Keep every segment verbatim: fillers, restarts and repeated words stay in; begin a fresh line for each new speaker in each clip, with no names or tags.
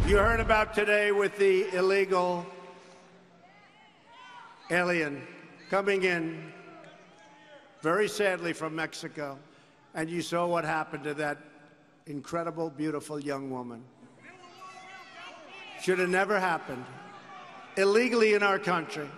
You heard about today with the illegal alien coming in, very sadly, from Mexico. And you saw what happened to that incredible, beautiful young woman. Should have never happened. Illegally in our country.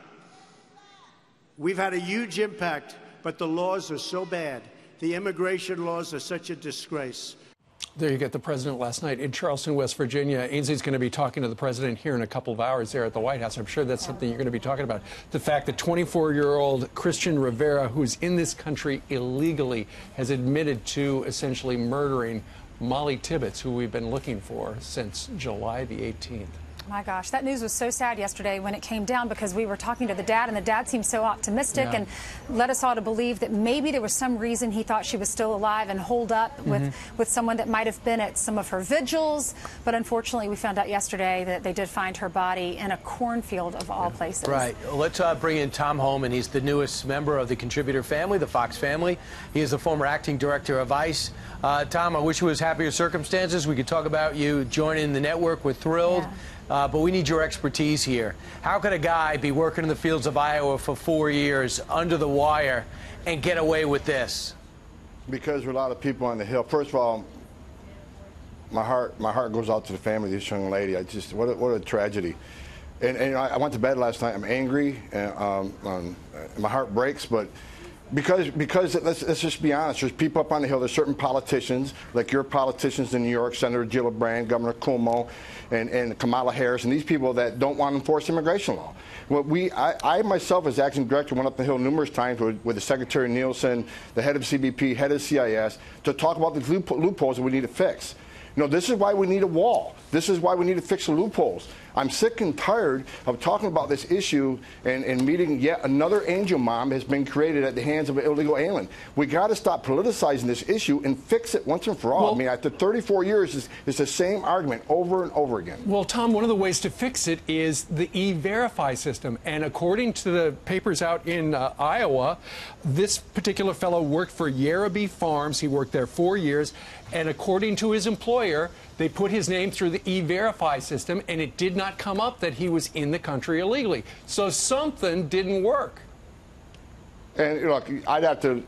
We've had a huge impact, but the laws are so bad. The immigration laws are such a disgrace.
There you get the president last night in Charleston, West Virginia. Ainsley's going to be talking to the president here in a couple of hours there at the White House. I'm sure that's something you're going to be talking about. The fact that twenty-four-year-old Christian Rivera, who's in this country illegally, has admitted to essentially murdering Mollie Tibbetts, who we've been looking for since July the eighteenth.
My gosh, that news was so sad yesterday when it came down, because we were talking to the dad, and the dad seemed so optimistic yeah. and led us all to believe that maybe there was some reason he thought she was still alive and holed up mm-hmm. with, with someone that might have been at some of her vigils. But unfortunately, we found out yesterday that they did find her body in a cornfield of all places.
Right. Let's uh, bring in Tom Homan. He's the newest member of the contributor family, the Fox family. He is the former acting director of ICE. Uh, Tom, I wish it was happier circumstances. We could talk about you joining the network. We're thrilled. Yeah. Uh, but we need your expertise here. How could a guy be working in the fields of Iowa for four years under the wire and get away with this?
Because there are a lot of people on the Hill. First of all, my heart, my heart goes out to the family of this young lady. I just, what a, what a tragedy. And, and I went to bed last night. I'm angry, and um, um, my heart breaks. But because, because let's, let's just be honest. There's people up on the Hill. There's certain politicians, like your politicians in New York, Senator Gillibrand, Governor Cuomo, and, and Kamala Harris, and these people that don't want to enforce immigration law. What we, I, I myself, as acting director, went up the Hill numerous times with, with the Secretary Nielsen, the head of C B P, head of C I S, to talk about the loopholes that we need to fix. You know, this is why we need a wall. This is why we need to fix the loopholes. I'm sick and tired of talking about this issue and, and meeting yet another angel mom has been created at the hands of an illegal alien. We got to stop politicizing this issue and fix it once and for all. Well, I mean, after thirty-four years, it's, it's the same argument over and over again.
Well, Tom, one of the ways to fix it is the E-Verify system. And according to the papers out in uh, Iowa, this particular fellow worked for Yerraby Farms. He worked there four years. And according to his employer, they put his name through the E-Verify system, and it did not come up that he was in the country illegally. So something didn't work.
And look, I'd have to,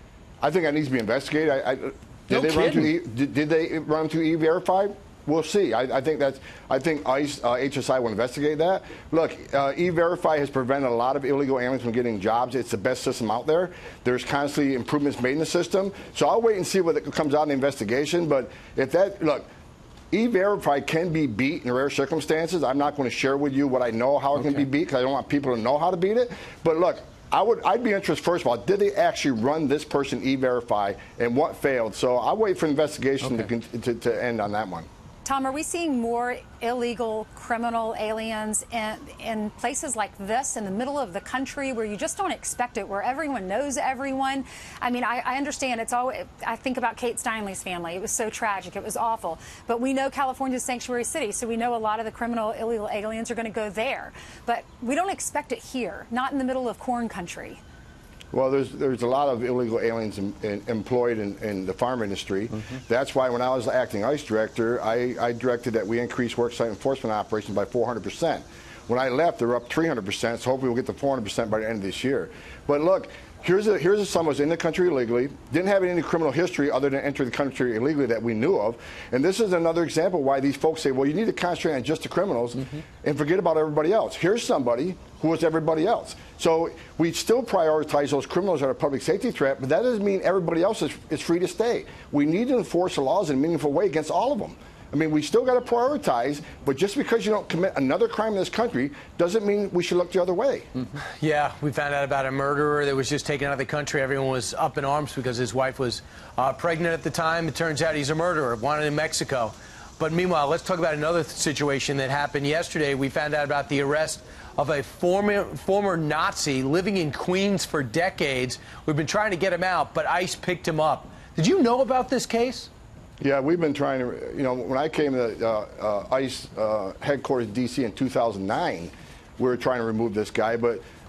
I think that needs to be investigated. I, I, did,
no
they run through e, did, did they run through E-Verify? We'll see. I, I think that's. I think ICE, uh, H S I will investigate that. Look, uh, E-Verify has prevented a lot of illegal aliens from getting jobs. It's the best system out there. There's constantly improvements made in the system. So I'll wait and see what comes out in the investigation. But if that, look, E-Verify can be beat in rare circumstances. I'm not going to share with you what I know how it okay. can be beat, because I don't want people to know how to beat it. But look, I would, I'd be interested, first of all, did they actually run this person E-Verify, and what failed? So I'll wait for investigation okay. to, to, to end on that one.
Tom, are we seeing more illegal criminal aliens in, in places like this, in the middle of the country, where you just don't expect it, where everyone knows everyone? I mean, I, I understand it's always, I think about Kate Steinle's family. It was so tragic. It was awful. But we know California's sanctuary city, so we know a lot of the criminal illegal aliens are going to go there. But we don't expect it here, not in the middle of corn country.
Well, there's there's a lot of illegal aliens in, in, employed in, in the farm industry. Mm-hmm. That's why when I was acting ICE director, I, I directed that we increase worksite enforcement operations by four hundred percent. When I left, they were up three hundred percent, so hopefully we'll get to four hundred percent by the end of this year. But look, here's a, here's a someone who's in the country illegally, didn't have any criminal history other than entering the country illegally that we knew of. And this is another example why these folks say, well, you need to concentrate on just the criminals mm-hmm. and forget about everybody else. Here's somebody who was everybody else. So we still prioritize those criminals that are a public safety threat, but that doesn't mean everybody else is, is free to stay. We need to enforce the laws in a meaningful way against all of them. I mean, we still got to prioritize, but just because you don't commit another crime in this country doesn't mean we should look the other way.
Mm-hmm. Yeah, we found out about a murderer that was just taken out of the country. Everyone was up in arms because his wife was uh, pregnant at the time. It turns out he's a murderer, wanted in Mexico. But meanwhile, let's talk about another situation that happened yesterday. We found out about the arrest of a former former Nazi living in Queens for decades. We've been trying to get him out, but ICE picked him up. Did you know about this case?
Yeah, we've been trying to, you know, when I came to uh, uh, ICE uh, headquarters in D C in two thousand nine, we were trying to remove this guy, but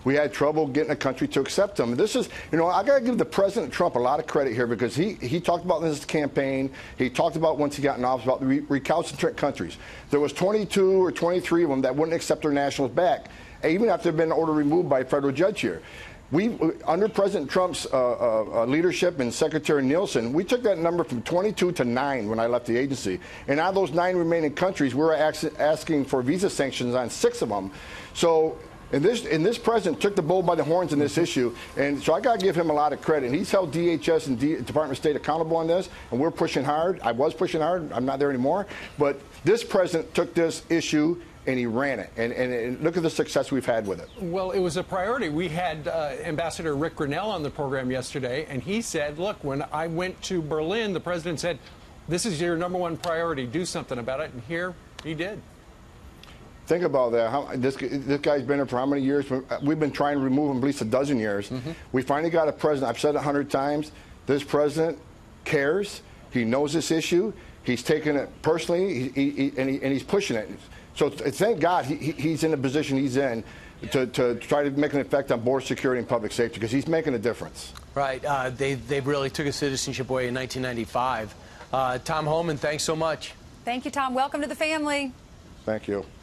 We had trouble getting a country to accept him. This is, you know, I got to give the President Trump a lot of credit here because he, he talked about in his campaign, he talked about once he got in office about the re recalcitrant countries. There was twenty-two or twenty-three of them that wouldn't accept their nationals back, even after they've been ordered removed by a federal judge here. We, under President Trump's uh, uh, leadership and Secretary Nielsen, we took that number from twenty-two to nine when I left the agency. And out of those nine remaining countries, we were asking for visa sanctions on six of them. So, and this, and this president took the bull by the horns in this issue. And so I got to give him a lot of credit. And he's held D H S and D Department of State accountable on this. And we're pushing hard. I was pushing hard. I'm not there anymore. But this president took this issue and he ran it. And, and, and look at the success we've had with it.
Well, it was a priority. We had uh, Ambassador Rick Grinnell on the program yesterday, and he said, look, when I went to Berlin, the president said, this is your number one priority. Do something about it. And here he did.
Think about that. How, this, this guy's been here for how many years? We've been trying to remove him at least a dozen years. Mm-hmm. We finally got a president. I've said it a hundred times. This president cares. He knows this issue. He's taken it personally, he, he, and, he, and he's pushing it. So thank God he, he's in the position he's in to, to try to make an effect on border security and public safety, because he's making a difference.
Right. Uh, they, they really took his citizenship away in nineteen ninety-five. Uh, Tom Homan, thanks so much.
Thank you, Tom. Welcome to the family.
Thank you.